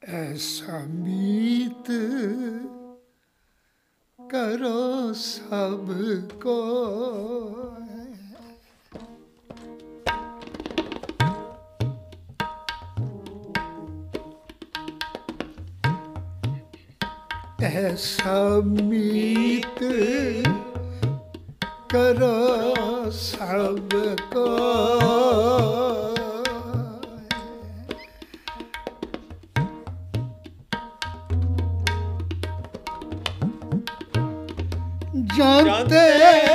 ऐसा मीत करो सबको, ऐसा मीत करो सबको, जानते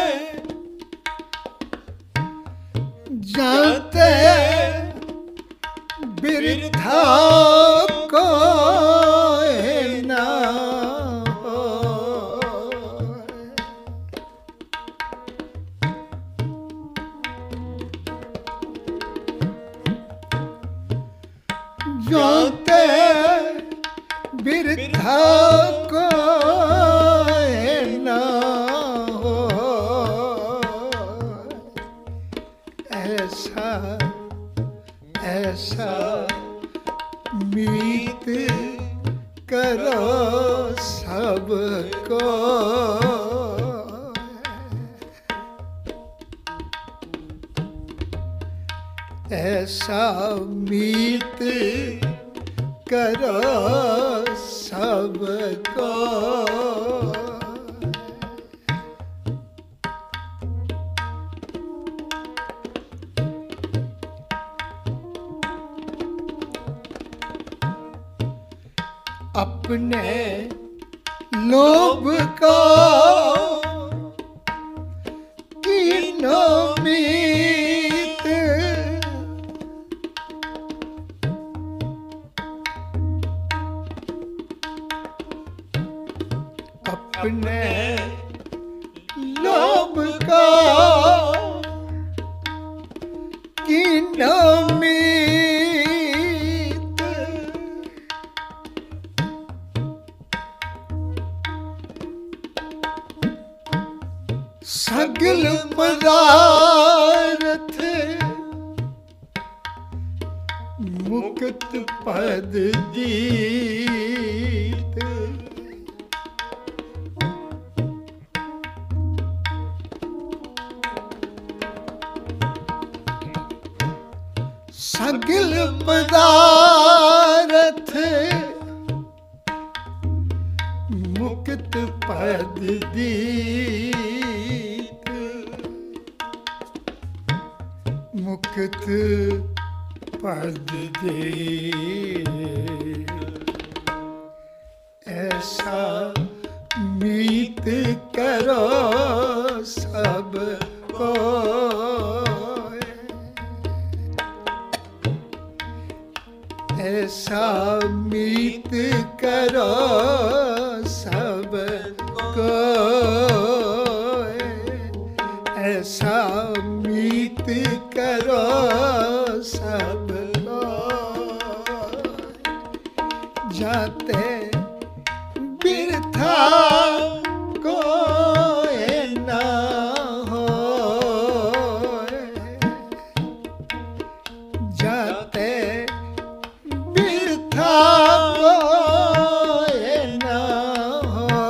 जानते बिरथा को ना हो, जानते बिरथा को ना हो, ऐसा ऐसा मीत करो सबको, ऐसा मीत करो सबको, अपने लोभ को कीनो मीत, अपने लोभ को कीनो मीत, सगल पदार्थ मुक्त पद दीत, सगल पदार्थ मुक्त पद दीत, मुक्त पद दीत, ऐसा मीत करो सबको, ऐसा मीत करो सबको, ऐसा मीत करो सबको, जाते बिरथा को ना हो, जाते बिरथा को ना हो,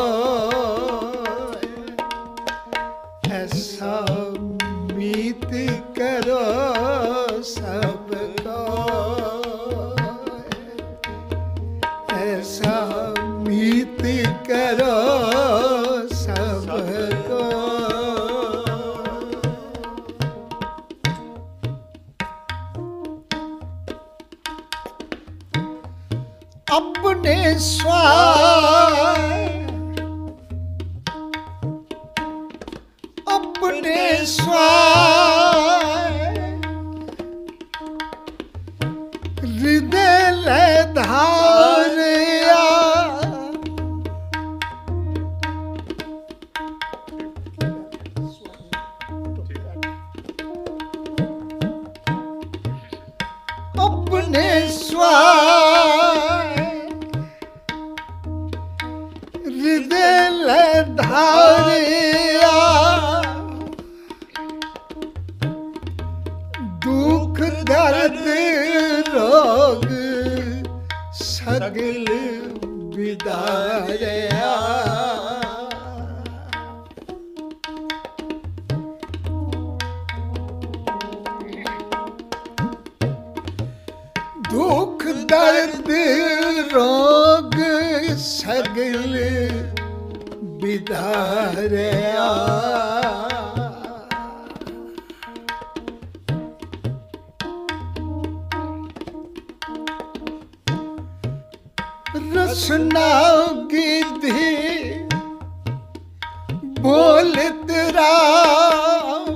ऐसा मीत करो सबको, ऐसा मीत करो सबको, अपने स्वार्थ, अपने स्वार्थ हृदय ले धारिया, अपने स्वार्थ हृदय ले धारिया, दुख दर्द रोग सगल विदारिया दुख दर्द रोग सगल विदारिया रसना गिद्धि बोलत राम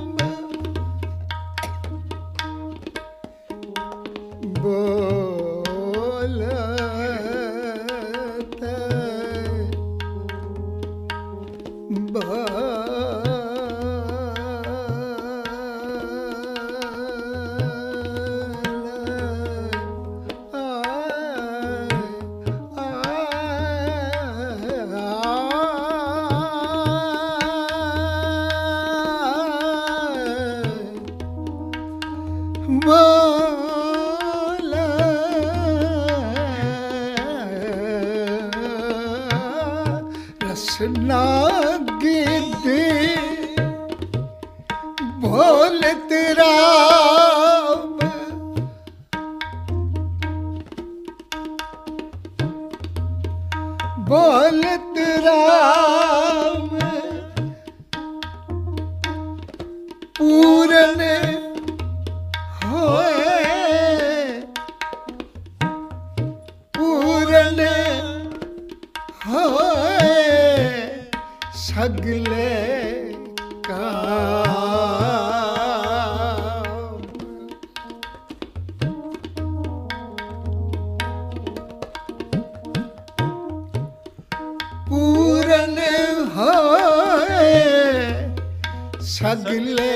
रसना गिद्धि बोलत राम बोलत राम पूरन पूरन होए सगले काम पूरन होए सगले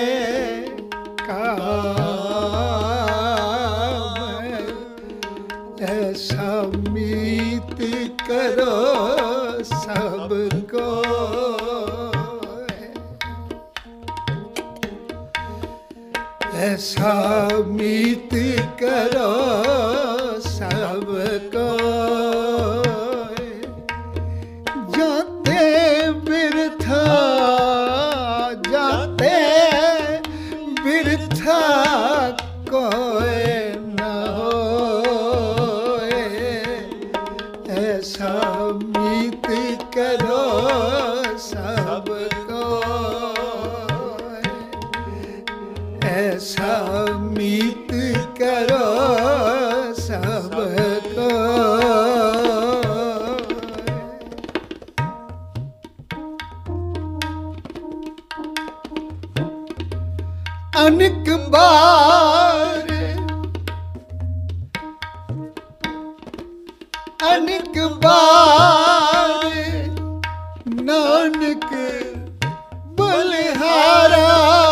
काम ऐसा मीत करो सबको ऐसा मीत करो सबको जाते बिरथा जाते बिरथा कोई न होए ऐसा मीत करो सबको ऐसा मीत करो सबको अनेक बार अनेक बार नानक बलिहारा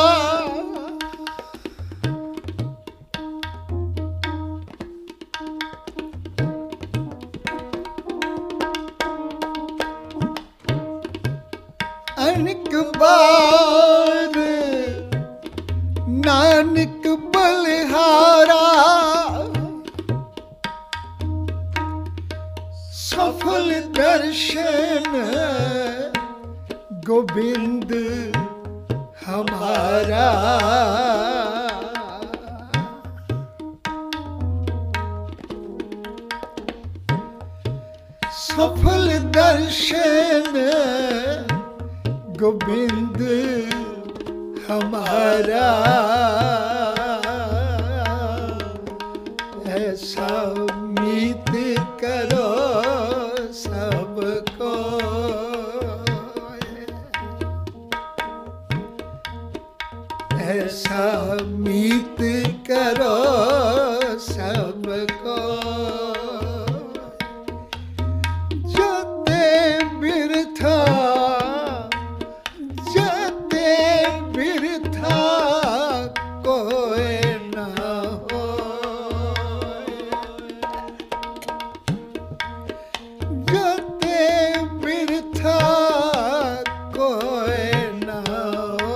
अनेक बार नानक बलिहारा सफल दर्शन गोविंद हमारा सफल दर्शन गोविंद हमारा ऐसा मीत करो सबको ऐसा मीत करो सबको जाते बिरथा जाते बिरथा कोई न हो जाते बिरथा कोई न हो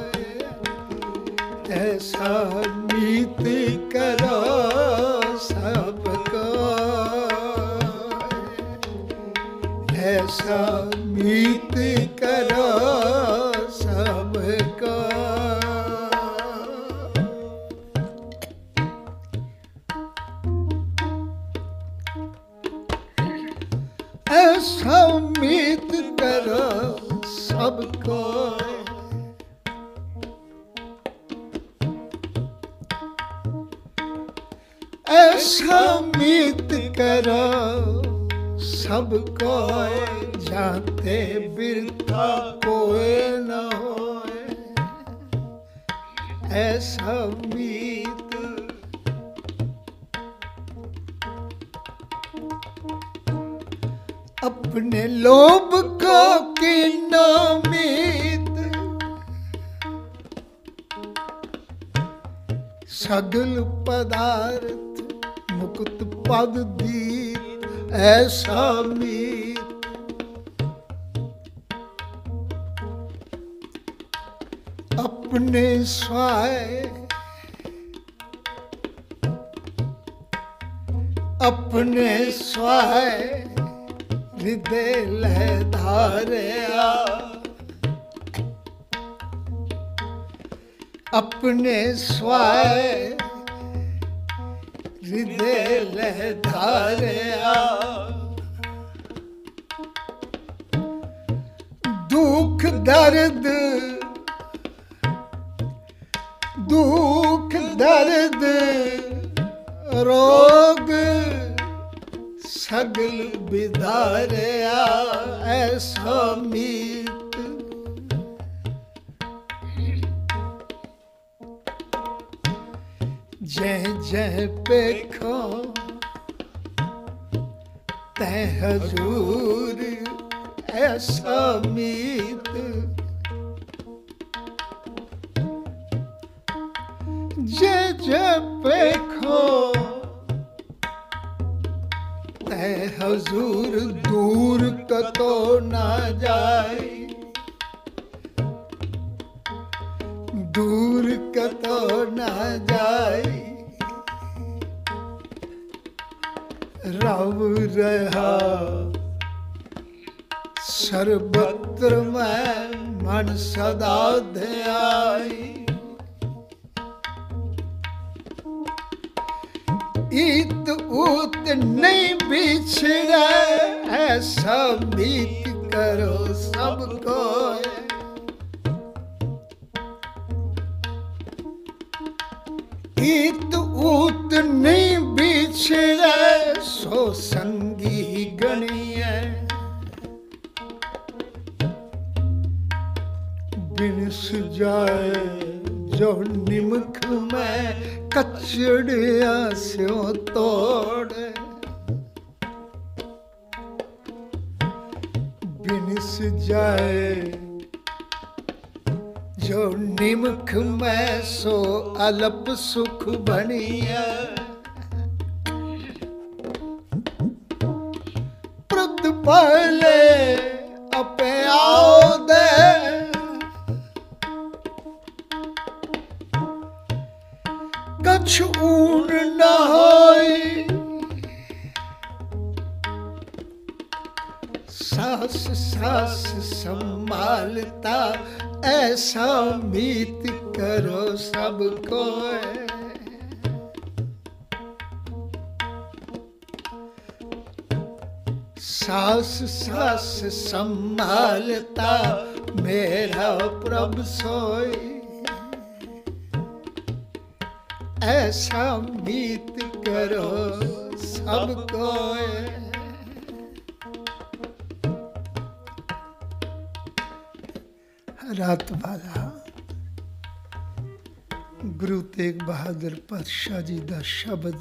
ऐसा मीत करो सब ऐसा मीत करो सबको। ऐसा मीत करो सबको, ऐसा मीत करो सबको, जाते बिरथा कोई न होए। ऐसा मीत अपने लोभ को कीनो मीत, सगल पदार्थ मुक्त पद दीत। ऐसा मीत अपने स्वाय, अपने स्वाय हृदय लय धारया। अपने स्वाय हृदय लय धारया। दुख दर्द, दुख दर्द रोग सगल बिदारया। ऐसा मीत जय जय पेखो तै हजूर। ऐसा मीत जय जय पेखो तै हजूर। दूर कतो ना जाए, दूर कतो ना जाए। रव रहा सर्वत्र मैं मन सदा ध्याई। इत उत नहीं बिछड़े, ऐसा मीत करो सबको। इत उत नहीं बिछड़े, सो संगी गणिए। बिन सुजाए जो निमख में, कचड़िया स्यों तोड़े। बिन सुजाए जो निमख में, सो अल्प सुख बनिया। प्रद पहले अपे आओ दे, कछ ऊन न होई। सास सास संभालता, ऐसा मीत करो सबको। सास सास संभालता, मेरा प्रभु सोई। ऐसा मीत करो सबको। रात वाला गुरु तेग बहादुर पातशाह जी दा शब्द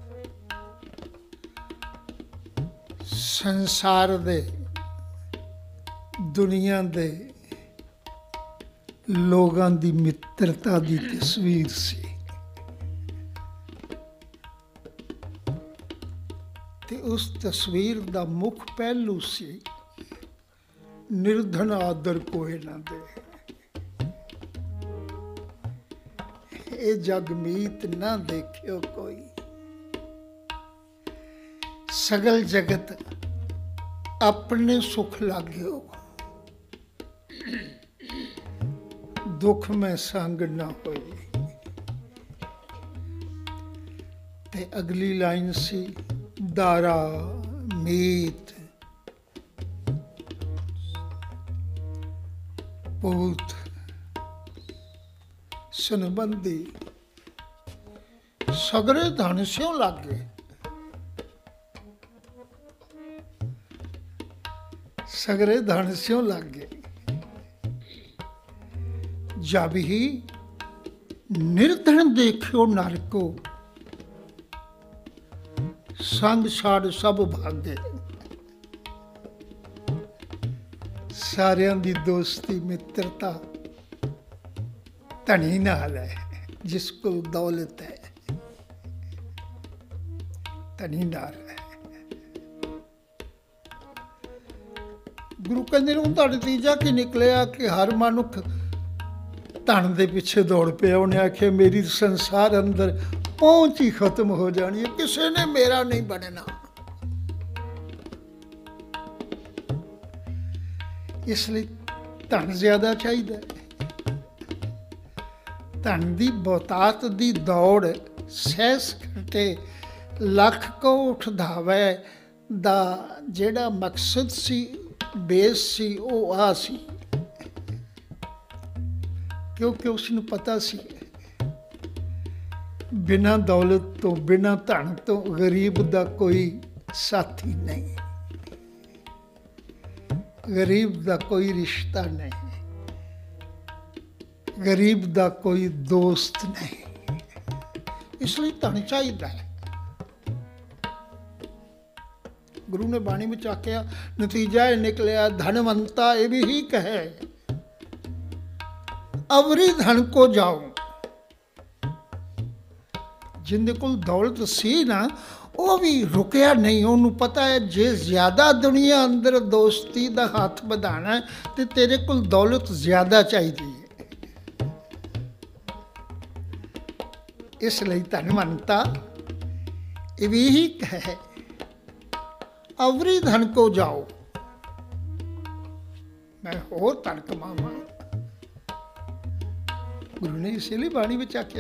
संसार दे दुनिया दे लोगां दी मित्रता दी तस्वीर सी। ते उस तस्वीर दा मुख पहलू सी, निर्धन आदर कोई ना दे। ए जगमीत ना देखियो कोई। सगल जगत अपने सुख लाग्यो, दुख में संग न होए। ते अगली लाइन सी दारा मीत पूत संबंधी सगरे धन स्यों लागे। सगरे धन स्यों लागे। जब ही निर्धन देखियो नरको, संग छाड़ सब भागे। सारियां दी दोस्ती मित्रता धनी नाल है, जिस को दौलत है धनी नाल है। गुरु कहते हैं उनका नतीजा की निकलिया कि हर मनुख धन दे पिछे दौड़ पिया। उन्हें आखिया मेरी संसार अंदर पहुंच ही खत्म हो जानी है, किसी ने मेरा नहीं बनना। इसलिए धन ज्यादा चाहिए। धन की बहुतात की दौड़ सैस करके लख को उठधावे दा जेड़ा मकसद सी बेस सी वो आ सी, क्योंकि उसनू पता सी बिना दौलत तो बिना धन तो गरीब दा कोई साथी नहीं, गरीब दा कोई रिश्ता नहीं, गरीब दा कोई दोस्त नहीं। इसलिए धन चाहिए है। गुरु ने बाणी में आख्या नतीजा यह निकलिया धनवंता ये भी ही कहे अवरी धन को जाओ। जिंदे कोल दौलत सी ना वो भी रुकया नहीं। उन्होंने पता है जे ज्यादा दुनिया अंदर दोस्ती दा हाथ बढ़ाना है तो तेरे कोल दौलत ज्यादा चाहिए। इसलिए धनवंता ये भी ही कहे अवरी धन को जाओ, मैं होर धन कमावा। गुरु ने इसीलिए बाणी में आख्या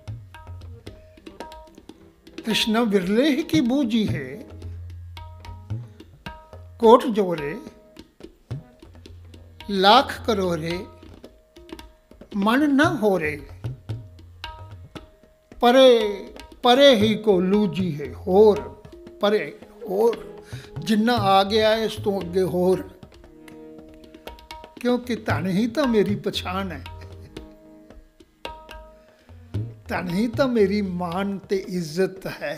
कृष्ण विरले ही की बूझी है, कोट जोरे लाख करोरे मन न हो रे। परे परे ही को लूजी है होर, परे होर जिन्ना आ गया है इस तो अगे होर, क्योंकि धन ही तो मेरी पछाण है, धन ही तो मेरी मान ते इज्जत है।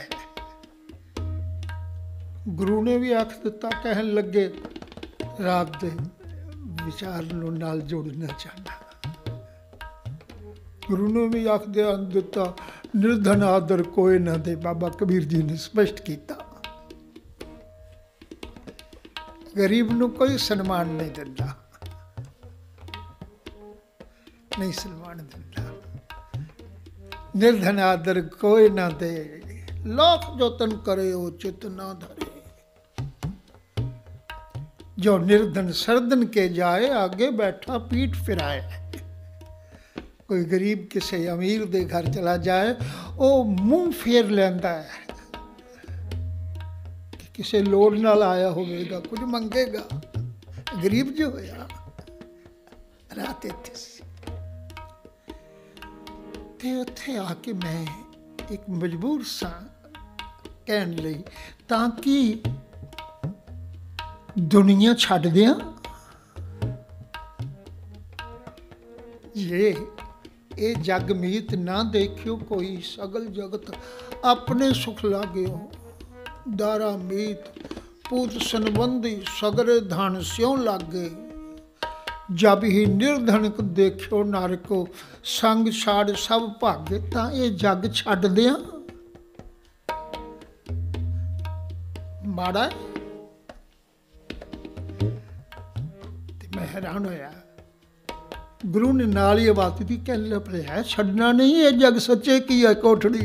गुरु ने भी आख दिता, कहन लगे रात दे विचार नो नाल जोड़ना चाहना। गुरु ने भी आख दिता निर्धन आदर कोई ना दे। बाबा कबीर जी ने स्पष्ट किया गरीब नू कोई सन्मान नहीं दिता, नहीं सन्मान दिता। निर्धन आदर कोई ना दे, लाख जतन करे वो चित ना धरे। जो निर्धन सरदन के जाए आगे बैठा पीठ फिराए। कोई गरीब किसी अमीर दे घर चला जाए वो मुंह फेर लेंदा है कि किसी लोड़ नाल आया होगा, कुछ मंगेगा। गरीब जो होया रात इत्थे ते उत्थे आके मैं एक मजबूर सा कहन लई ताकि दुनिया छड्ड दियां। ये जग मीत ना देखियो कोई, सगल जगत अपने सुख लाग्यो। दारा मीत पूत संबंधी सगरे धन स्यों लागे। जब ही निर्धन देखियो नर को, संग छाड़ सब भागे। तां ये जग छड्ड दियां माड़ा। मैं हैरान होया। गुरु ने नाल ही आवाज दी, कह लिया छड्डना नहीं, ये जग सच्चे की है कोठड़ी।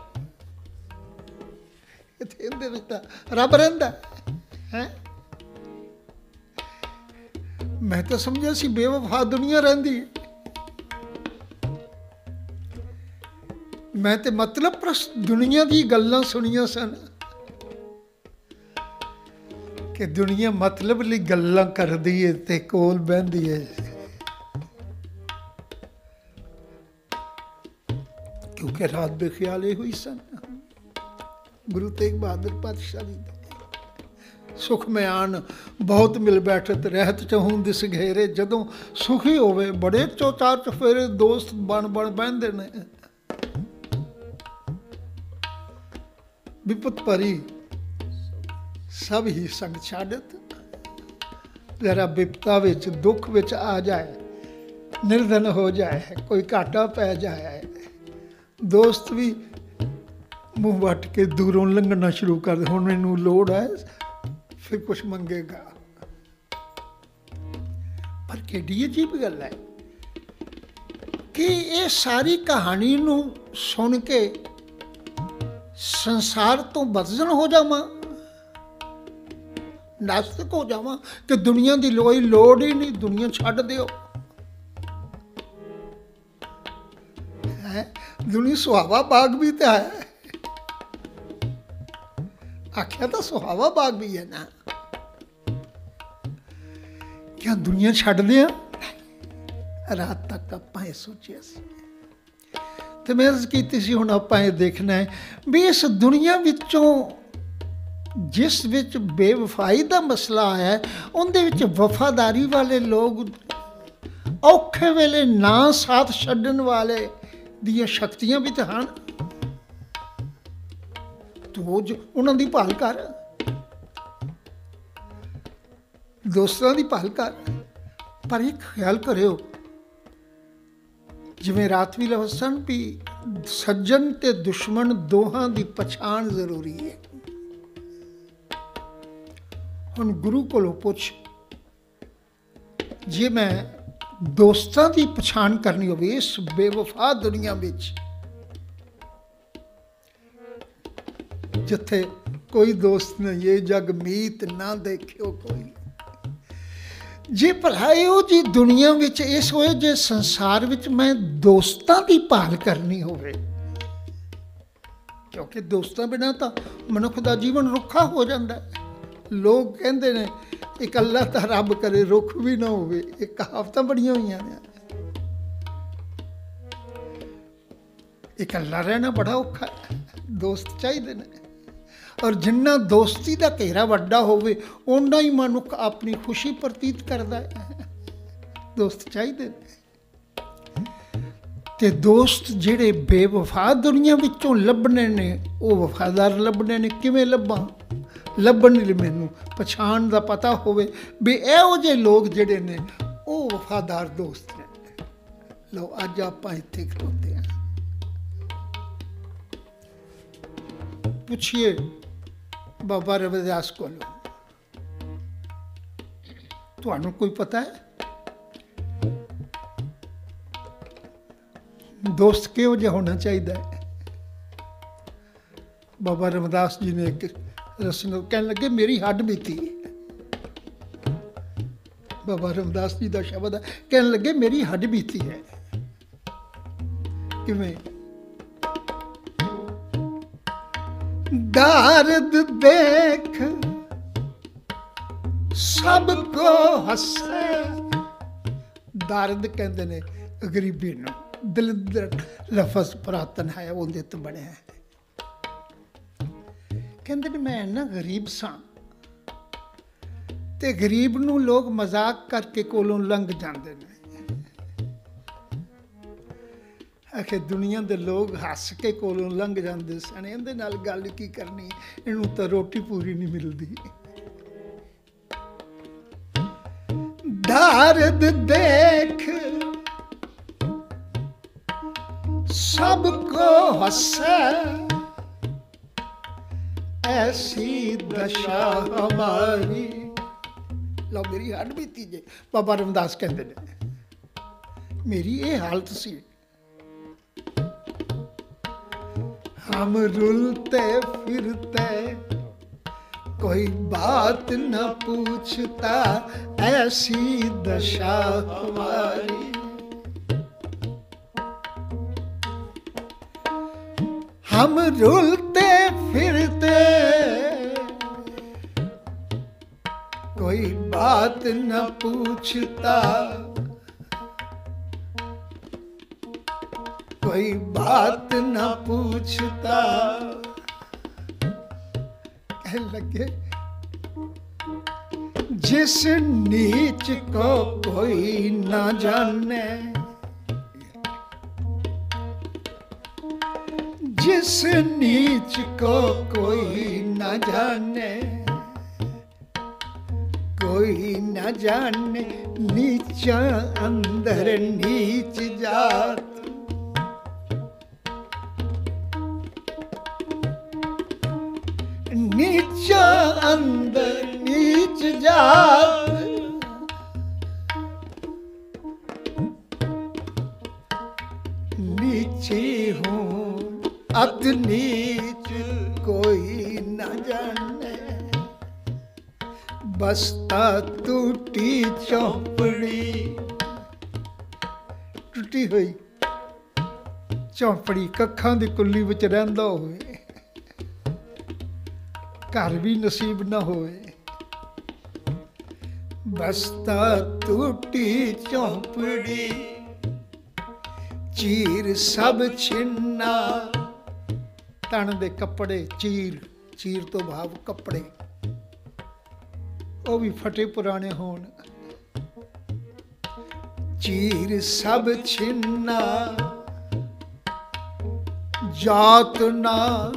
इहदे विच तां रब रहिंदा है। मैं तो समझा सी बेवफा दुनिया रहिंदी है। मैं तो मतलब प्रस्त दुनिया दी गल्लां सुनियां सन कि दुनिया मतलब लई गल्लां करदी है ते कोल बहंदी है। क्योंकि रात दे ख्याल ये हुई सन गुरु तेग बहादुर पातशाह जी सुख में आन बहुत मिल बैठत रहत चहूं दिस घेरे। जदों सुखी होवे बड़े चौचार चफेरे दोस्त बन बन बहंदे ने। विपत भरी सब ही संग छाड़त। जरा विपता विच दुख विच आ जाए निर्धन हो जाए कोई घाटा पै जाए दोस्त भी मुंह वट के दूरों लंघना शुरू कर दे। हुण मैनूं लोड़ है फिर कुछ मंगेगा। पर केडी अजीब गल है कि ये सारी कहानी नूं सुन के संसार तो बदजन हो जावां नास्तिक हो जावां कि दुनिया की कोई लोड़ ही नहीं दुनिया छड्ड दिओ। दुनिया सुहावा बाग भी तो है आख्या तो सुहावा बाग भी है ना। क्या दुनिया छड्ड दिया रात तक आपां ये सोचिया सी ते मैं अर्ज कीती सी हुण आपां ये देखना है भी इस दुनिया विचों जिस विच बेवफाई का मसला आया उहदे विच वफादारी वाले लोग औखे वेले ना साथ छड्डण वाले दियां शक्तियां भी तो हैं। तू उन्हां दी भाल कर दोस्तां दी भाल कर। पर एक ख्याल करियो जिवें रात भी लफ्ज़ सन भी सज्जन ते दुश्मन दोहां दी पछाण जरूरी है। हुण गुरु कोलों पुछ जे मैं दोस्तां दी पछाण करनी होवे इस बेवफा दुनिया विच जिथे कोई दोस्त नहीं ये जग मीत ना देखियो कोई। जे भला इहो जी दुनिया विच इस होए जे संसार विच मैं दोस्तां दी भाल करनी होवे क्योंकि दोस्तां बिना तो मनुख दा जीवन रुखा हो जाता है। लोग कहते ने इकल्ला तो रब करे रुख भी ना होवे एक कहावतां बड़ियां होईयां ने। इकल्ला रहना बड़ा औखा है दोस्त चाहिए ने और जिन्ना दोस्ती का घेरा वड्डा होवे उन्ना ही मनुख अपनी खुशी प्रतीत करता है। दोस्त चाहिए ते दोस्त जिहड़े बेवफा दुनिया विचों लभने ने वो वफादार लभने ने। किवें लभां लभण लई मैनूं पछाण दा पता होवे भी इहो जे लोग जिहड़े ने वो वफादार दोस्त ने। लो अज आपां इत्थे खलोते हैं पुछिए बाबा रविदास कोलों तुहानूं कोई पता है दोस्त किहो जिहा होना चाहिए है। बाबा रविदास जी ने एक रसन कहने लगे मेरी हड्ड बीती। बाबा रविदास जी का शब्द है कहने लगे मेरी हड्ड बीती है। किवें दर्द देख सबको हसे। दर्द कहते ने गरीबी नूं दिल लफज पुरातन है उहदे तो बने है। कहते मैं ना गरीब सां ते गरीब नूं लोग मजाक करके कोलों लंघ जाते हैं। आखिर दुनिया के लोग हस के कोलों लंघ जाते सन इहदे नाल गल की करनी इहनूं तो रोटी पूरी नहीं मिलती। दर्द देख सबको हंसे ऐसी दशा हमारी। लो मेरी हड्ड बीती जे बाबा रामदास कहते ने मेरी ये हालत सी। हम रुलते फिरते कोई बात न पूछता ऐसी दशा हमारी। हम रुलते फिरते कोई बात न पूछता, कोई बात न पूछता। कहने लगे जिस नीच को कोई न जाने, जिस नीच को कोई न जाने, कोई न जाने नीचा अंदर नीच जात। नीचा अंदर नीच जात, नीची हूँ अत नीच कोई न जाने। बसता टूटी चौपड़ी, टूटी हुई चौपड़ी कखां दी कुल्ली विच रहिंदा होवे, घर भी नसीब न होवे। बसता टूटी चौपड़ी, चीर सब छिन्ना। तन दे कपड़े चीर, चीर तो भाव कपड़े, वो भी फटे पुराने होन। चीर सब छिन्ना, जात ना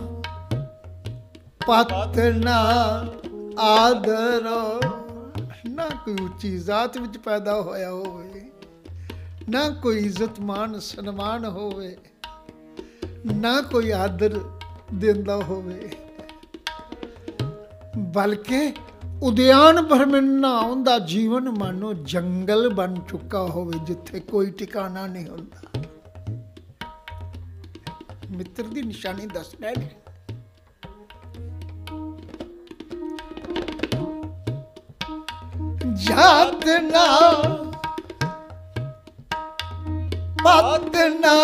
पत ना आदर। ना कोई उच्ची जात विच पैदा होया होवे, ना कोई इज्जत मान सन्मान होवे, ना कोई आदर देंदा होवे। बल्कि उद्यान भरमिना उनका जीवन मानो जंगल बन चुका होवे, जिथे कोई ठिकाना नहीं होंदा। मित्र की निशानी दस रहे ने। जात ना पत ना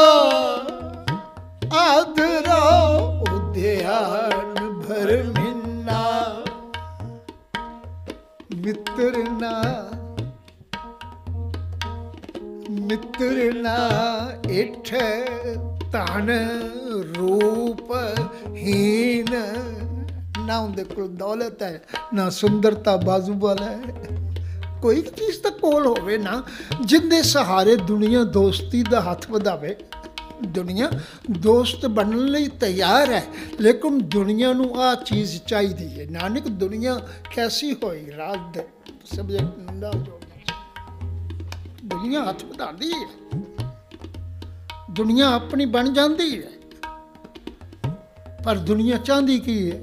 आदरा, उद्यान भरमिना। मित्र ना, मित्र ना इठ तन रूप हीन। ना उनके कोल दौलत है, ना सुंदरता बाजू वाला है, कोई चीज तो कोल होवे ना जिंदे सहारे दुनिया दोस्ती दा हथ वधावे। दुनिया दोस्त बनने लई तैयार है, लेकिन दुनिया नू आ चीज़ चाहिए है। नानक दुनिया कैसी होई रात दे सब्जेक्ट नंदा जो दुनिया हथ वधांदी है, दुनिया अपनी बन जाती है। पर दुनिया चाहती की है?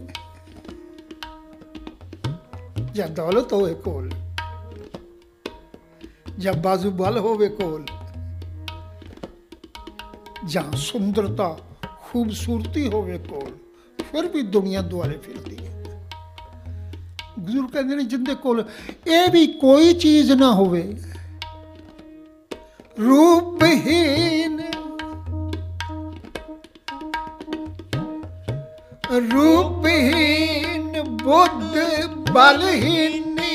या दौलत होवे कोल, या बाजू बल होवे कोल, जहाँ सुंदरता खूबसूरती होवे कोल, फिर भी दुनिया दुआरे फिरती है। गुरु कहते हैं जिंदे कोल ये भी कोई चीज ना होवे, रूपहीन, रूपहीन बुद्ध बलहीनी।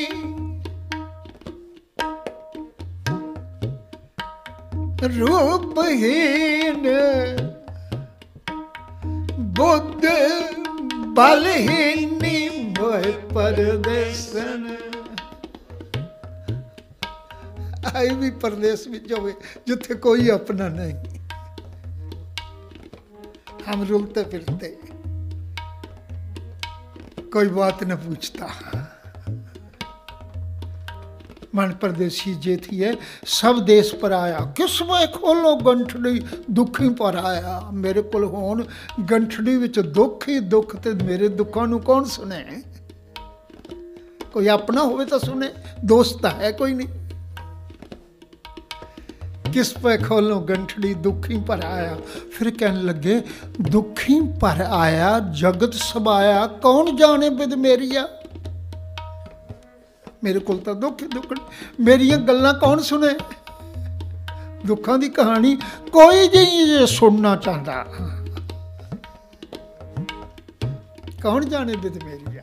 रूपहीन बुद्ध बलहीनी मोह परदेसन। आई भी परदेश में जावे जिथे कोई अपना नहीं, हम रुलते फिरते, कोई बात न पूछता। मन परदेसी जे थी है सब देश पर आया, किस्में खोलो गंठड़ी दुखी पर आया। मेरे कोल होन गंठड़ी विच दुख ही दुख, ते मेरे दुखों नू कौन सुने? कोई अपना होवे तो सुने, दोस्त है कोई नहीं। किस पे खोलो गंठड़ी दुखी पर आया। फिर कहने लगे दुखी पर आया जगत समाया, कौन जाने बिद मेरिया। मेरे को तो दुख दुख, मेरिया गल्लां कौन सुने? दुखों की कहानी कोई जी सुनना चाहता, कौन जाने बिद मेरिया।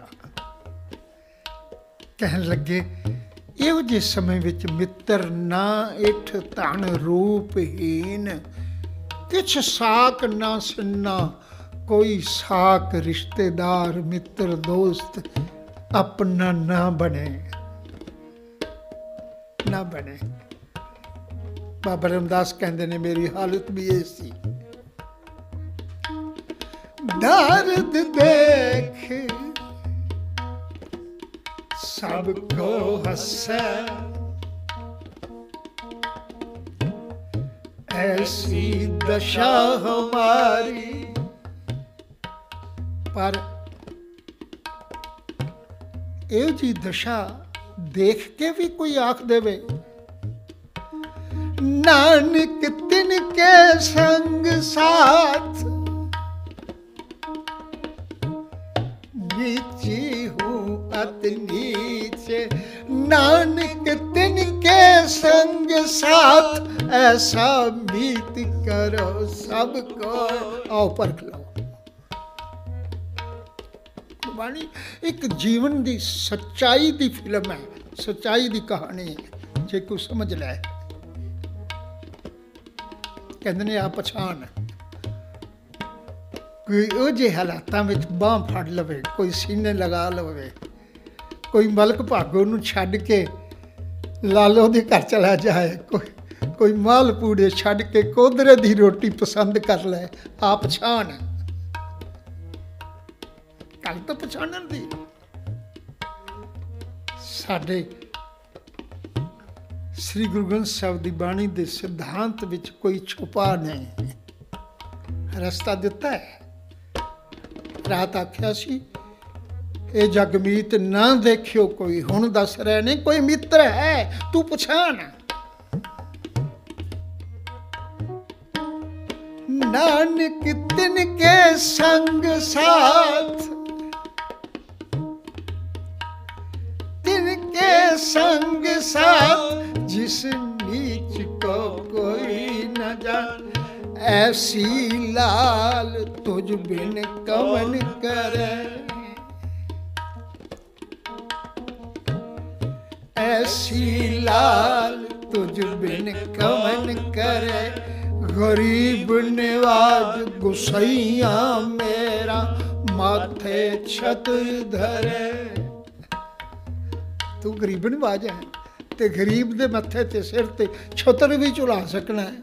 कहन लगे इहो जे समय विच मित्र ना इठ धन रूपहीन, किछ साक ना सिन्ना, कोई साक रिश्तेदार मित्र दोस्त अपना ना बने, ना बने। बाबा रामदास कहते ने मेरी हालत भी ऐसी, दर्द देख सबको हंसे, ऐसी दशा हमारी। पर एहो जी दशा देख के भी कोई आख देवे, नानक तिनके संग साथ, नीची हूँ अति नीचे, नानक तिनके संग साथ, ऐसा मीत करो सबको। आओ परख लो। बाणी एक जीवन की सच्चाई की फिल्म है, सच्चाई की कहानी है, जे कोई समझ लै। कहते ने आ पछाण, कोई ਉਹ ਜਿਹੇ ਹਾਲਾਤਾਂ ਵਿੱਚ ਬਾਂਹ ਫੜ ਲਵੇ, ਕੋਈ ਸੀਨੇ ਲਗਾ ਲਵੇ, ਕੋਈ ਮਲਕ ਭਾਗੋ ਨੂੰ ਛੱਡ ਕੇ ਲਾਲੋ ਦੇ ਘਰ ਚਲਾ ਜਾਏ, ਕੋਈ ਮਾਲ ਪੂੜੇ ਛੱਡ ਕੇ ਕੋਦਰੇ ਦੀ ਰੋਟੀ ਪਸੰਦ ਕਰ ਲੈ। ਆ ਪਛਾਣ, ਗੱਲ ਤਾਂ ਪਛਾਣਨ ਦੀ। ਸਾਡੇ श्री गुरु ग्रंथ साहिब की बाणी के सिद्धांत विच कोई छुपा नहीं, रस्ता दिता है। रात आख्या सी ये जगमीत ना देखियो कोई, हुण दस रहे ने कोई मित्र है तू पछाण। नानक तिनके संग साथ, तिनके संग साथ, जिस नीच को कोई न जान, ऐसी लाल तुझ बिन कवन करे, ऐसी लाल तुझ बिन कवन करे, गरीब निवाज गुसैया मेरा, माथे छत्र धरे। तू गरीब निवाज है ते गरीब दे मत्थे ते सिर ते छतर भी झुला सकना है।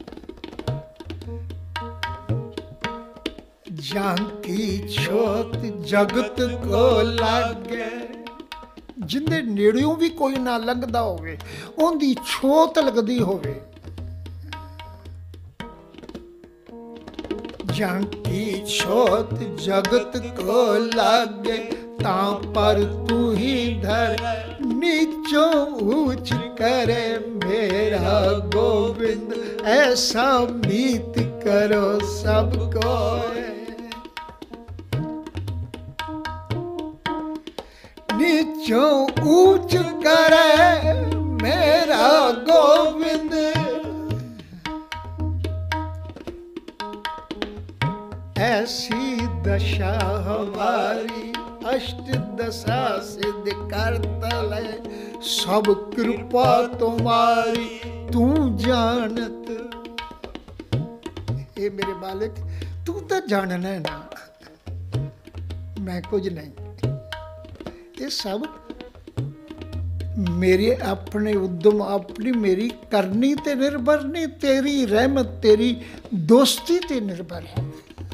जानकी छोत जगत को लागे, जिंदे नेड़ियों भी कोई ना लंघदा होवे, उनदी छोत लगदी होवे। जानकी छोत जगत को लागे, तां पर तू ही धर, नीचो ऊंच करे मेरा गोविंद, ऐसा मीत करो सबको। नीचो ऊंच करे मेरा गोविंद, ऐसी दशा हमारी, अष्ट दशा सिद्ध करता ले, सब कृपा तुम्हारी तू जानत। ये मेरे मालिक तू तो जानना है ना, मैं कुछ नहीं। ये सब मेरे अपने उद्यम, अपनी मेरी करनी ते निर्भर नहीं, तेरी रहमत तेरी दोस्ती ते निर्भर है।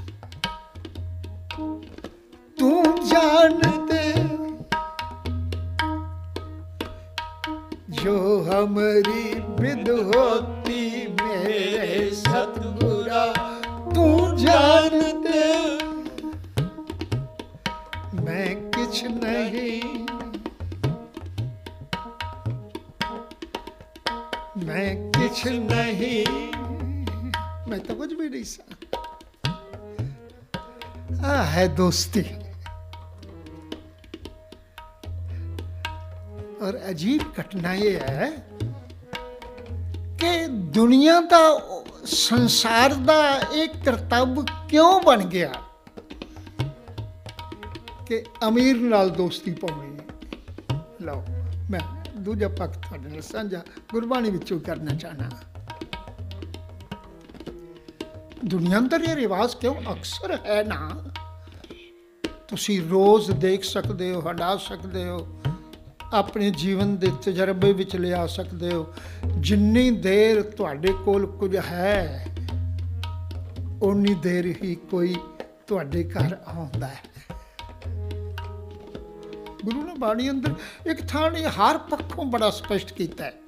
तू जानते जो हमारी विद होती मेरे सतगुरा, तू जानते मैं किछ नहीं, मैं किछ नहीं, मैं तो कुछ भी नहीं सा। है दोस्ती। और अजीब घटना ये है कि दुनिया का संसार का एक करतब क्यों बन गया कि अमीर नाल दोस्ती पाउणी है। लो मैं दूजा पक्ष तुहाडे नाल साझा गुरबाणी विचों करना चाहना। दुनिया अंदर ये रिवाज क्यों अक्सर है ना, तुसी रोज़ देख सकते हो, हटा सकते हो, अपने जीवन के तजर्बे विच लिया सकते हो। जिन्नी देर तुहाडे कोल कुछ है उन्नी देर ही कोई तुहाडे घर आउंदा है। गुरु ने बाणी अंदर एक थां ने हर पक्षों बड़ा स्पष्ट किया है।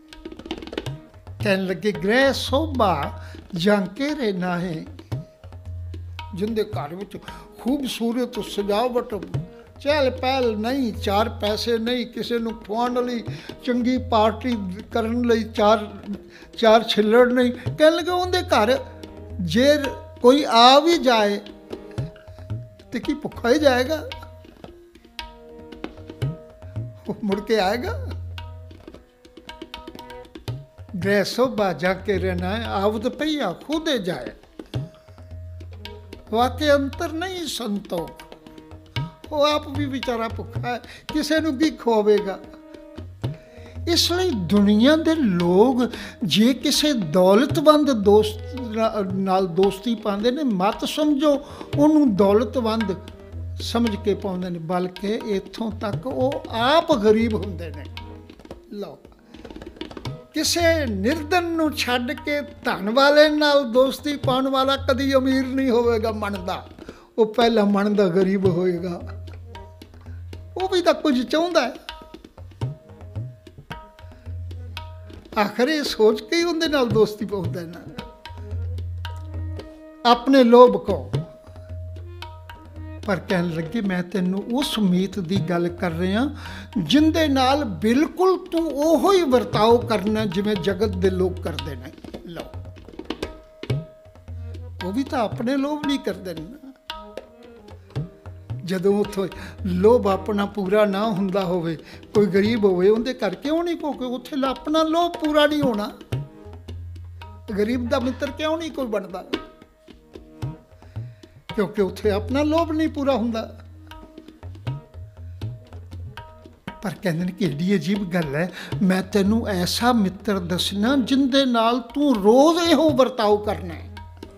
कहन लगे ग्रह शोभा झांके रे नाहे, जिंदे घर विच खूबसूरत सजावट चहल पहल नहीं, चार पैसे नहीं, किसी नूं खुआउण लई चंगी पार्टी करन लई चार छिल्लड़ नहीं। कहन लगे उहदे घर जे कोई आ भी जाए तो की भुखा ही जाएगा, मुड़ के आएगा। ग्रह शोभा जाके रहना है, आवत पहिया खुदे जाए। वाकई अंतर नहीं संतों, वो आप भी बेचारा भुखा है, किसी नूं की खवावेगा। इसलिए दुनिया के लोग जे किसी दौलतवंद दोस्त नाल दोस्ती पाते ने, मत समझो उन्होंने दौलतवंद समझ के पाते हैं, बल्कि इत्थों तक वो आप गरीब होंदे ने। लो किसी निर्धन नूं छड्ड के धन वाले नाल दोस्ती पाउण वाला कदी अमीर नहीं होवेगा मनदा, वो पहला मनदा गरीब होएगा। वो भी तो कुछ चाहुंदा है, आखिर ये सोच के ही उनदे नाल दोस्ती पाउंदा है ना। अपने लोभ को पर कहन लगे मैं तेनू उस मीत की गल कर रहा जिंदे नाल बिल्कुल तू ओहो ही वरताओ करना जिवें जगत दे लोग करते हैं। लो वो भी तो अपने लोभ नहीं करते ना। जदों उत्थों लोभ अपना पूरा ना हुंदा होवे, कोई गरीब होवे उहदे घर क्यों नहीं, क्योंकि उत्थे अपना लोभ पूरा नहीं होना। गरीब दा मित्र क्यों नहीं कोई बनता, क्योंकि उत्थे अपना लोभ नहीं पूरा हुंदा। पर कहंदे ने कि एडी अजीब गल है, मैं तेनू ऐसा मित्र दसना जिंदे नाल तू रोज इहो वरताओ करना है।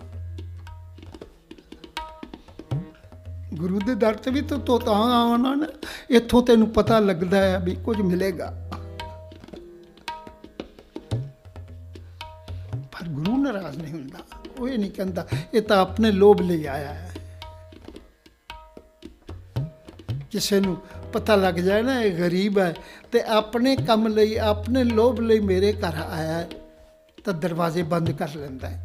गुरु दे दर ते भी तो आना ना, इत्थों तेनू पता लगता है भी कुछ मिलेगा। पर गुरु नाराज नहीं हुंदा, वो ये नहीं कहता ये तो अपने लोभ ले आया है। किसी नू पता लग जाए ना ये गरीब है तो अपने कम लई अपने लोभ लई मेरे घर आया है, तो दरवाजे बंद कर लेंदा है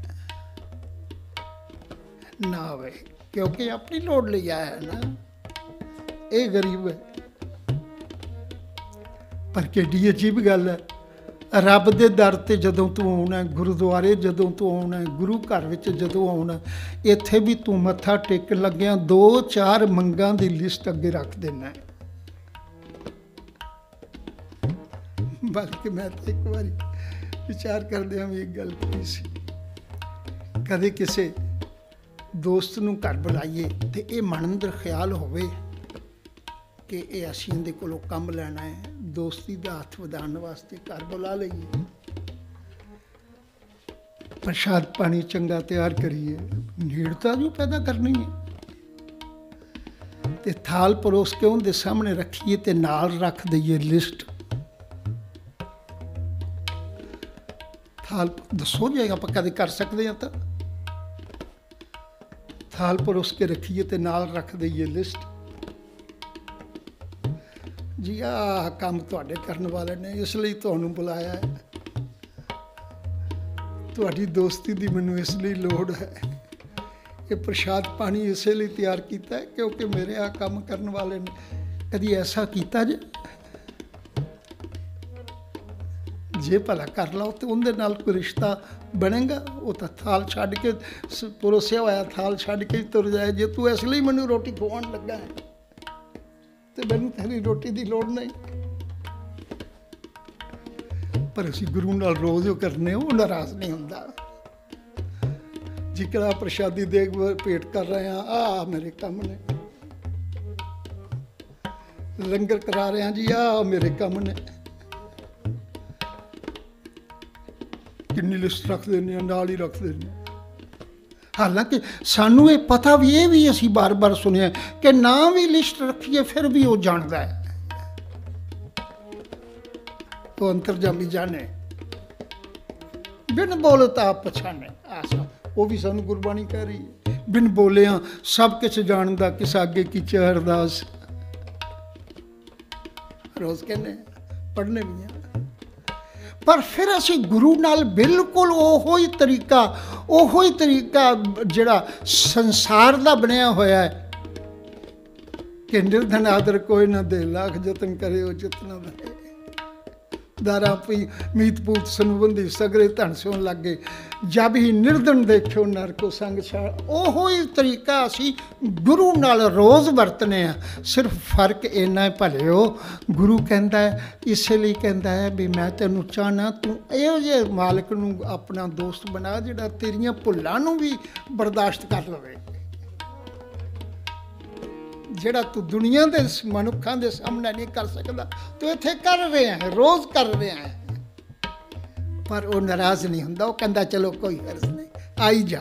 ना वे, क्योंकि अपनी लोड़ ले आया है ना। ये गरीब है। पर केडी अजीब गल है, रब दे दर ते जदों तू आउणा, गुरुद्वारे जदों तू आउणा, गुरु घर विच जदों आउणा, इत्थे भी तू मत्था टेकन लग्या 2-4 मंगां दी लिस्ट अगे रख देना है। बल्कि मैं तो एक बारी विचार करदे भी एक गल की सी, कदे किसी दोस्त नूं घर बुलाइए तो ये मन अंदर ख्याल होवे कि ये असीं इहदे कोलों काम लेना है, दोस्ती का हथ वधाउण वास्ते घर बुला लईए, प्रसाद पानी चंगा तैयार करिए, नेड़ता जो पैदा करनी है, ते थाल परोस के उनके सामने रखिए ते नाल रख दईए लिस्ट। थाल दसो जे आपां कदे कर सकते हैं तो थाल परोस के रखिए ते नाल रख दईए लिस्ट। जी आ काम तुहाडे करन वाले ने, इसलिए तुहानूं बुलाया है, तुहाडी दोस्ती दी मैनूं इसलिए लोड़ है, ये प्रसाद पानी इसलिए तैयार किया है क्योंकि मेरे आ काम करन वाले ने। कदी ऐसा किया जे भला कर लो तो उनके नाल कोई रिश्ता बनेगा। वो तो थाल छड्ड के परोसिया होया थाल छड्ड के तुर जाए, जे तू इसलिए मैनू रोटी खवाउण लगा है तो मैनू तेरी रोटी की लोड़ नहीं। पर असीं गुरु नाल रोज़ करने, वो नाराज़ नहीं हुंदा। जिकड़ा प्रशादी देग भेंट कर रहे हैं, आ मेरे काम ने, लंगर करा रहे हैं जी, आ मेरे काम ने, किन्नी लिस्ट रख देने, नाल ही रख देने। हालांकि सानू ये पता भी, ये भी असीं बार बार सुनिया कि ना भी लिस्ट रखिए फिर भी वो जानता है, वो अंतरजामी जाने, बिन बोले तो आप पछाने। वो भी सानू गुरबाणी कह रही है, बिन बोलिया सब कुछ जानदा, किस आगे की अरदास। रोज कहने पढ़ने भी हैं, पर फिर असी गुरु नाल बिल्कुल ओहो ही तरीका जिहड़ा संसार दा बनया होया है कि निर्धन आदर कोई ना दे, लाख जतन करे वो जितना दे, दारा पी मीत पूत संबंधी सगरे धन सोन लग गए, जब ही निर्धन देखो नर को संग छाड़। ओहो ही तरीका असी गुरु नाल रोज़ वरतने हैं। सिर्फ फर्क इन्ना है भलिओ, गुरु कहता है, इसलिए कहता है भी मैं तेनू चाहना तू इहो जे मालिक नू अपना दोस्त बना जिहड़ा तेरियां भुल्लां नू भी बर्दाश्त कर लवे, जिहड़ा तू दुनिया के मनुखों के सामने नहीं कर सकता, तू इत्थे कर रहे हैं, रोज़ कर रहे हैं। पर वो नाराज़ नहीं हुंदा, वो कहता चलो कोई हर्ज नहीं, आई जा,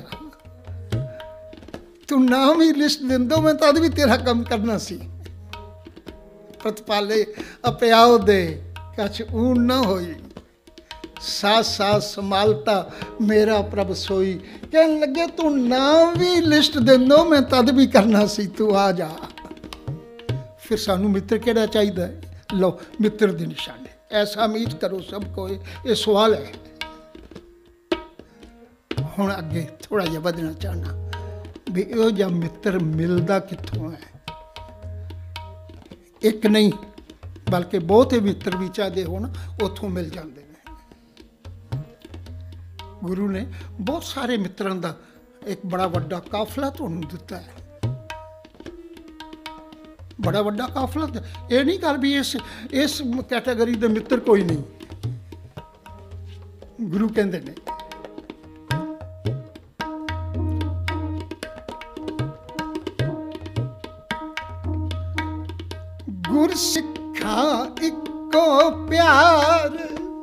तू नाम ही लिस्ट दिंदो मैं तद भी तेरा काम करना सी। प्रतिपाले अपयाओ दे कछ ऊन न होई, साथ साथ संभालता मेरा प्रभ सोई। कहने लगे तू नाम भी लिस्ट दिंदो मैं तद भी करना सी, तू आ जा। फिर सानू मित्र केड़ा चाहिए? लो मित्र दी निशानी, ऐसा मीत करो सबको, ये सवाल है। हुण अगे थोड़ा जिहा बदलना चाहना भी इहो जिहा मित्र मिलदा कित्थों है। एक नहीं बल्कि बहुत ही मित्र भी चाहते हो ना, उत्थों मिल जाते हैं। गुरु ने बहुत सारे मित्रों का एक बड़ा वड्डा काफला तुहानूं दिता है, बड़ा वड्डा काफला। ये नहीं गल भी इस कैटेगरी के मित्र कोई नहीं। गुरु कहते ने गुर सिखा इको प्यार,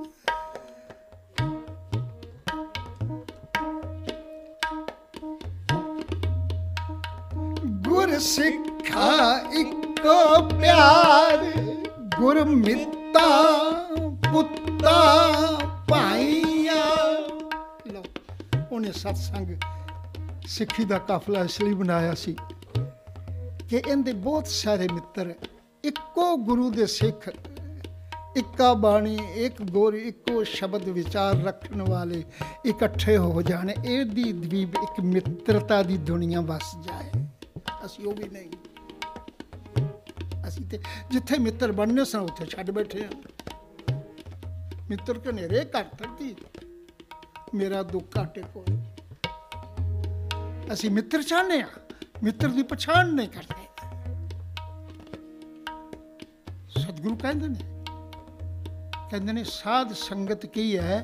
गुर सिखा इको प्यार, गुर मिता पुत्ता भाइया। लो उन्हें सत्संग सिक्खी का काफला इसलिए बनाया सी कि इनके बहुत सारे मित्र इको गुरु दे सिख, इक्का बाणी, एक गुर, इको शब्द विचार रखने वाले इकट्ठे हो जाने, एदी द्वीप एक मित्रता दी दुनिया बस जाए। असी वो भी नहीं, असी ते जिथे मित्र बनने सन उत्थे छड्ड बैठे हैं। मित्र कनेरे कर थकी मेरा दुख घाटे कोई। असी मित्र चाहने आ, मित्र की पछाण नहीं करते। सतगुरु कहते ने साध संगत की है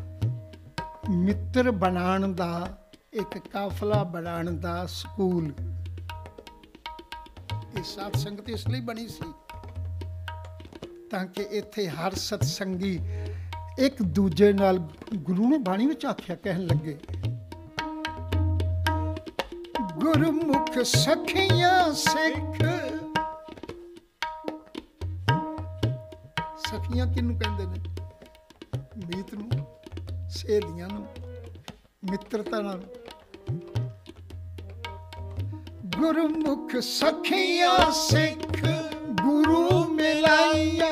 मित्र बनाने दा एक काफला बनाने दा स्कूल। ये साध संगत इसलिए बनी सी ताकि इत्थे हर सतसंगी एक दूजे नाल, गुरु ने बाणी विच आख्या, कहन लगे गुरमुख सखियां सिख। सखियां किनू कहंदे ने? मीत नू, सहेलियां नू, मित्रता नाल। गुरमुख सखियां सिख गुरु मिलाइया,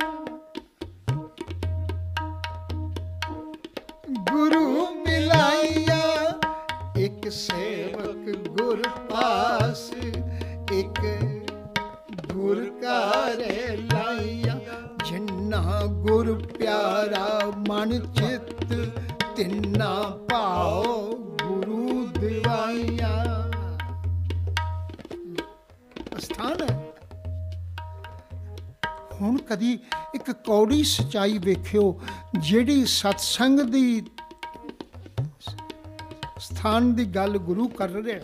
गुरु मिलाइया। एक सेवक गुर पास, एक गुर का रे लाइया। जिन्ना गुर प्यारा मन चित, तिन्ना पाओ गुरु दिवाइया। स्थान है। ਹੁਣ ਕਦੀ ਇੱਕ ਕੌੜੀ ਸੱਚਾਈ ਵੇਖਿਓ, ਜਿਹੜੀ ਸਤਸੰਗ ਦੀ ਸਥਾਨ ਦੀ ਗੱਲ ਗੁਰੂ ਕਰ ਰਿਹਾ,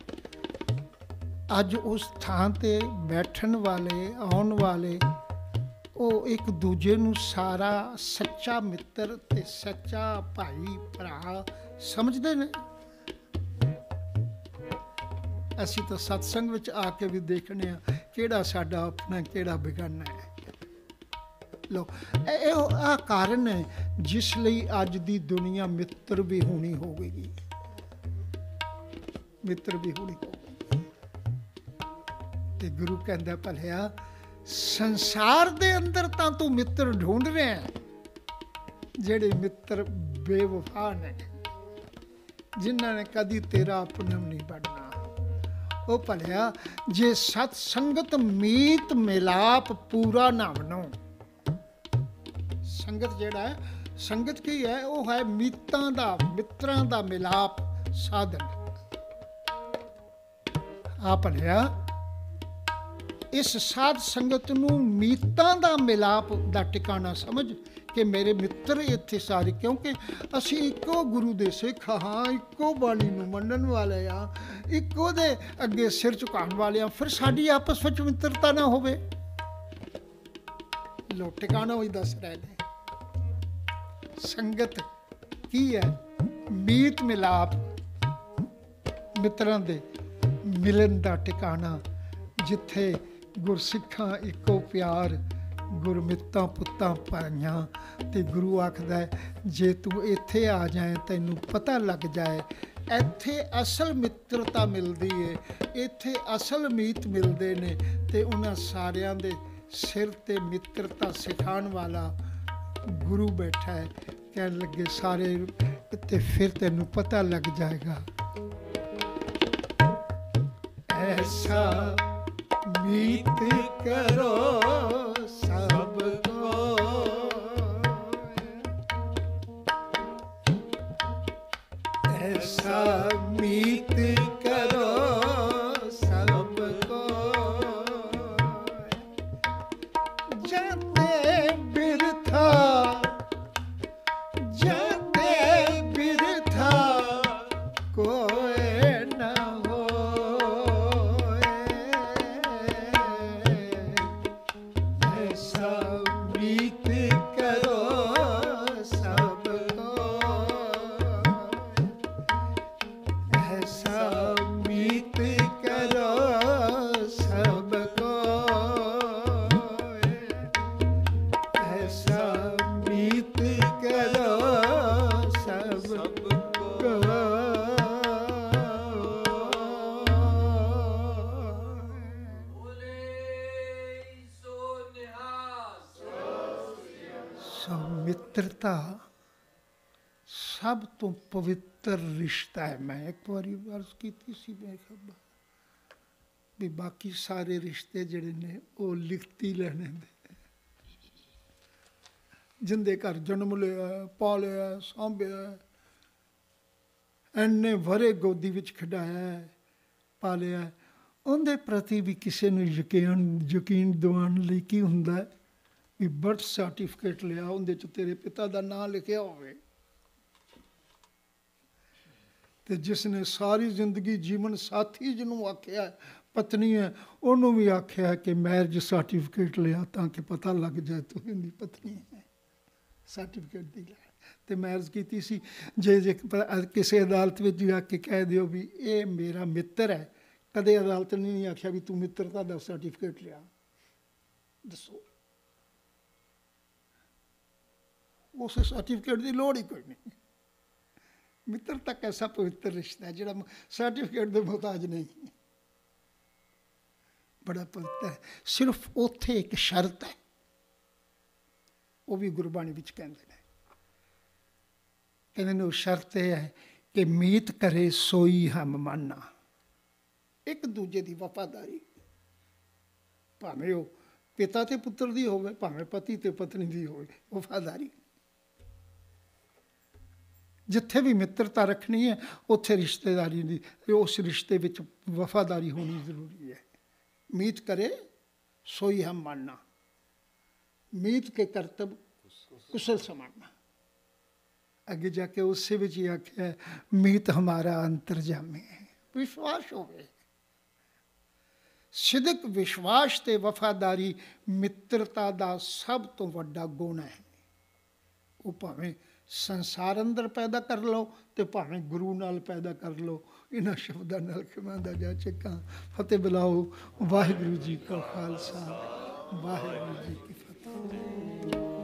ਅੱਜ ਉਸ ਥਾਂ ਤੇ ਬੈਠਣ ਵਾਲੇ, ਆਉਣ ਵਾਲੇ, ਉਹ ਇੱਕ ਦੂਜੇ ਨੂੰ ਸਾਰਾ ਸੱਚਾ ਮਿੱਤਰ ਤੇ ਸੱਚਾ ਭਾਈ ਭਰਾ ਸਮਝਦੇ ਨੇ। ਅਸੀਂ ਤਾਂ ਸਤਸੰਗ ਵਿੱਚ ਆ ਕੇ ਵੀ ਦੇਖਣੇ ਆ ਕਿਹੜਾ ਸਾਡਾ ਆਪਣਾ, ਕਿਹੜਾ ਬੇਗਾਨਾ ਹੈ। ਲੋ, ਇਹ ਆ ਕਾਰਨ ਹੈ ਜਿਸ ਲਈ ਅੱਜ ਦੀ ਦੁਨੀਆ ਮਿੱਤਰ ਵੀ ਹੋਣੀ ਹੋਵੇਗੀ, ਮਿੱਤਰ ਵੀ ਹੋਣੀ ਹੋਵੇਗੀ। ਤੇ ਗੁਰੂ ਕਹਿੰਦਾ, ਭਲਿਆ ਸੰਸਾਰ ਦੇ ਅੰਦਰ ਤਾਂ ਤੂੰ ਮਿੱਤਰ ਢੂੰਡ ਰਿਹਾ, ਜਿਹੜੇ ਮਿੱਤਰ ਬੇਵਫਾ ਨੇ, ਜਿਨ੍ਹਾਂ ਨੇ ਕਦੀ ਤੇਰਾ ਆਪਣਾ ਨਹੀਂ ਬਣਨਾ। ਉਹ ਭਲਿਆ ਜੇ ਸਤ ਸੰਗਤ ਮੀਤ ਮਿਲਾਪ ਪੂਰਾ ਨਾ ਬਣੋ। ਸੰਗਤ ਜਿਹੜਾ ਹੈ, ਸੰਗਤ ਕੀ ਹੈ? ਉਹ ਹੈ ਮੀਤਾਂ ਦਾ, ਮਿੱਤਰਾਂ ਦਾ ਮਿਲਾਪ ਸਾਧਨ। ਆ ਭਲਿਆ ਇਸ ਸਾਧ ਸੰਗਤ ਨੂੰ ਮੀਤਾਂ ਦਾ ਮਿਲਾਪ ਦਾ ਟਿਕਾਣਾ ਸਮਝ ਕਿ ਮੇਰੇ ਮਿੱਤਰ ਇੱਥੇ ਸਾਰੇ, ਕਿਉਂਕਿ ਅਸੀਂ ਇੱਕੋ ਗੁਰੂ ਦੇ ਸਿੱਖ ਹਾਂ, ਇੱਕੋ ਬਾਣੀ ਨੂੰ ਮੰਨਣ ਵਾਲੇ ਆ, ਇੱਕੋ ਦੇ ਅੱਗੇ ਸਿਰ ਝੁਕਾਉਣ ਵਾਲੇ ਆ, ਫਿਰ ਸਾਡੀ ਆਪਸ ਵਿੱਚ ਮਿੱਤਰਤਾ ਨਾ ਹੋਵੇ। ਲੋ, ਟਿਕਾਣਾ ਉਹੀ ਦੱਸ ਰਹੇ ਨੇ। ਸੰਗਤ ਕੀ ਹੈ? ਮੀਤ ਮਿਲਾਪ, ਮਿੱਤਰਾਂ ਦੇ ਮਿਲਣ ਦਾ ਟਿਕਾਣਾ, ਜਿੱਥੇ ਗੁਰਸਿੱਖਾਂ ਇੱਕੋ ਪਿਆਰ, ਗੁਰਮਿੱਤਾਂ ਪੁੱਤਾਂ ਪਾਈਆਂ। ਤੇ ਗੁਰੂ ਆਖਦਾ ਹੈ, ਜੇ ਤੂੰ ਇੱਥੇ ਆ ਜਾਏ, ਤੈਨੂੰ ਪਤਾ ਲੱਗ ਜਾਏ ਇੱਥੇ ਅਸਲ ਮਿੱਤਰਤਾ ਮਿਲਦੀ ਏ, ਇੱਥੇ ਅਸਲ ਮੀਤ ਮਿਲਦੇ ਨੇ। ਤੇ ਉਹਨਾਂ ਸਾਰਿਆਂ ਦੇ ਸਿਰ ਤੇ ਮਿੱਤਰਤਾ ਸਿਖਾਉਣ ਵਾਲਾ ਗੁਰੂ ਬੈਠਾ ਹੈ। ਕਹਿਣ ਲੱਗੇ ਸਾਰੇ, ਤੇ ਫਿਰ ਤੈਨੂੰ ਪਤਾ ਲੱਗ ਜਾਏਗਾ ਐਸਾ ਮੀਤ ਕਰੋ ਸਭ ਕੋ, ਐਸਾ ਮੀਤ ਕਰੋ ਸਭ ਕੋ, ਜਾਤੇ ਬਿਰਥਾ, ਜਾਤੇ ਬਿਰਥਾ ਕੋਏ ਨਾ ਮਿੱਤਰਤਾ ਸਭ ਤੋਂ ਪਵਿੱਤਰ ਰਿਸ਼ਤਾ ਹੈ। ਮੈਂ ਇੱਕ ਵਾਰੀ ਅਰਜ਼ ਕੀਤੀ ਸੀ, ਮੈਂ ਕਿਹਾ ਵੀ ਬਾਕੀ ਸਾਰੇ ਰਿਸ਼ਤੇ ਜਿਹੜੇ ਨੇ ਉਹ ਲਿਖਤੀ ਲੈਣੇ ਨੇ। ਜਿੰਦੇ ਘਰ ਜਨਮ ਲਿਆ, ਪਾਲਿਆ, ਸਾਂਭਿਆ, ਇੰਨੇ ਵਰੇ ਗੋਦੀ ਵਿੱਚ ਖਿਡਾਇਆ, ਪਾਲਿਆ, ਉਹਦੇ ਪ੍ਰਤੀ ਵੀ ਕਿਸੇ ਨੂੰ ਯਕੀਨ ਦਿਵਾਉਣ ਲਈ ਕੀ ਹੁੰਦਾ ਵੀ ਬਰਥ ਸਰਟੀਫਿਕੇਟ ਲਿਆ, ਉਹਦੇ 'ਚ ਤੇਰੇ ਪਿਤਾ ਦਾ ਨਾਂ ਲਿਖਿਆ ਹੋਵੇ। ਤੇ ਜਿਸ ਨੇ ਸਾਰੀ ਜ਼ਿੰਦਗੀ ਜੀਵਨ ਸਾਥੀ ਜਿਹਨੂੰ ਆਖਿਆ ਪਤਨੀ ਹੈ, ਉਹਨੂੰ ਵੀ ਆਖਿਆ ਕਿ ਮੈਰਿਜ ਸਰਟੀਫਿਕੇਟ ਲਿਆ ਤਾਂ ਕਿ ਪਤਾ ਲੱਗ ਜਾਏ ਤੂੰ ਇਹਦੀ ਪਤਨੀ ਹੈ, ਸਰਟੀਫਿਕੇਟ ਦੀ ਲੈ। ਤੇ ਮੈਰਿਜ ਕੀਤੀ ਸੀ, ਜੇ ਕਿਸੇ ਅਦਾਲਤ ਵਿੱਚ ਜਾ ਕੇ ਕਹਿ ਦਿਓ ਵੀ ਇਹ ਮੇਰਾ ਮਿੱਤਰ ਹੈ, ਕਦੇ ਅਦਾਲਤ ਨੇ ਨਹੀਂ ਆਖਿਆ ਵੀ ਤੂੰ ਮਿੱਤਰਤਾ ਦਾ ਸਰਟੀਫਿਕੇਟ ਲਿਆ। ਦੱਸੋ, ਉਸ ਸਰਟੀਫਿਕੇਟ ਦੀ ਲੋੜ ਹੀ ਕੋਈ ਨਹੀਂ। ਮਿੱਤਰਤਾ ਐਸਾ ਪਵਿੱਤਰ ਰਿਸ਼ਤਾ ਹੈ ਜਿਹੜਾ ਸਰਟੀਫਿਕੇਟ ਦੇ ਮੁਹਤਾਜ ਨਹੀਂ, ਬੜਾ ਪਵਿੱਤਰ ਹੈ। ਸਿਰਫ ਉੱਥੇ ਇੱਕ ਸ਼ਰਤ ਹੈ, ਉਹ ਵੀ ਗੁਰਬਾਣੀ ਵਿੱਚ ਕਹਿੰਦੇ ਨੇ ਉਹ ਸ਼ਰਤ ਇਹ ਹੈ ਕਿ ਮੀਤ ਕਰੇ ਸੋਈ ਹਮ ਮਾਨਾ। ਇੱਕ ਦੂਜੇ ਦੀ ਵਫਾਦਾਰੀ, ਭਾਵੇਂ ਉਹ ਪਿਤਾ ਤੇ ਪੁੱਤਰ ਦੀ ਹੋਵੇ, ਭਾਵੇਂ ਪਤੀ ਤੇ ਪਤਨੀ ਦੀ ਹੋਵੇ, ਵਫਾਦਾਰੀ। ਜਿੱਥੇ ਵੀ ਮਿੱਤਰਤਾ ਰੱਖਣੀ ਹੈ ਉੱਥੇ ਰਿਸ਼ਤੇਦਾਰੀ ਦੀ, ਉਸ ਰਿਸ਼ਤੇ ਵਿੱਚ ਵਫਾਦਾਰੀ ਹੋਣੀ ਜ਼ਰੂਰੀ ਹੈ। ਮੀਤ ਕਰੇ ਸੋਈ ਹਮ ਮਾਨਣਾ। मीत के करतब कुशल समाना। अगे जाके उससे भी जी आख्या मीत हमारा अंतरजामी है। विश्वास होवे, सिदक विश्वास ते वफादारी मित्रता दा सब तो वड्डा गुण है। वो भावें संसार अंदर पैदा कर लो तो भावें गुरु नाल पैदा कर लो। इन्हां शब्दां नाल खिमा दा जा चुका। फतेह बुलाओ। वाहिगुरु जी का खालसा, वाहिगुरु जी की फतेह।